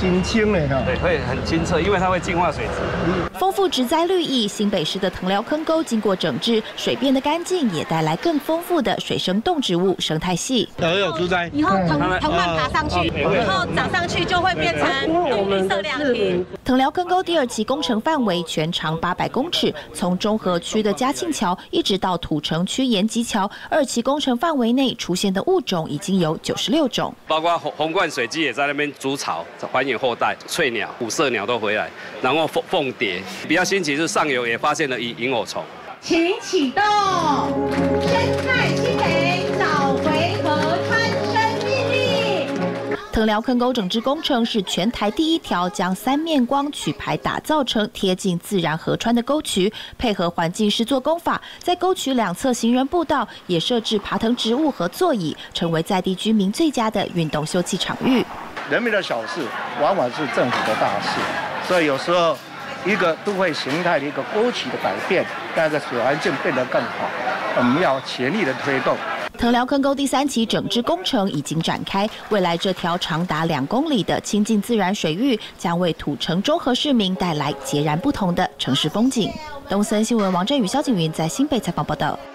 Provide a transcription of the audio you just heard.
真清的哈。 对，会很清澈，因为它会净化水质。 丰富植栽绿意，新北市的藤寮坑沟经过整治，水变得干净，也带来更丰富的水生动植物生态系。 有植栽， 以后藤蔓爬上去，然后长上去就会变成绿色凉亭。 藤寮坑沟第2期工程范围全长800公尺，从中和区的嘉庆桥一直到土城区延吉桥。2期工程范围内出现的物种已经有96种， 包括红冠水鸡也在那边筑巢，繁衍后代，翠鸟、五色鸟都回来，然后凤蝶。比较新奇是上游也发现了萤火虫。 请启动生态清培，找回河川生命力。 藤寮坑沟整治工程是全台第1条将3面光取排打造成贴近自然河川的沟渠，配合环境施作工法，在沟渠2侧行人步道也设置爬藤植物和座椅，成为在地居民最佳的运动休憩场域。 人民的小事，往往是政府的大事，所以有时候一个都会形态的一个沟渠的改变，让这个水环境变得更好，我们要全力的推动。 藤寮坑沟第3期整治工程已经展开，未来这条长达2公里的亲近自然水域，将为土城中和市民带来截然不同的城市风景。东森新闻王振宇、萧景云在新北采访报道。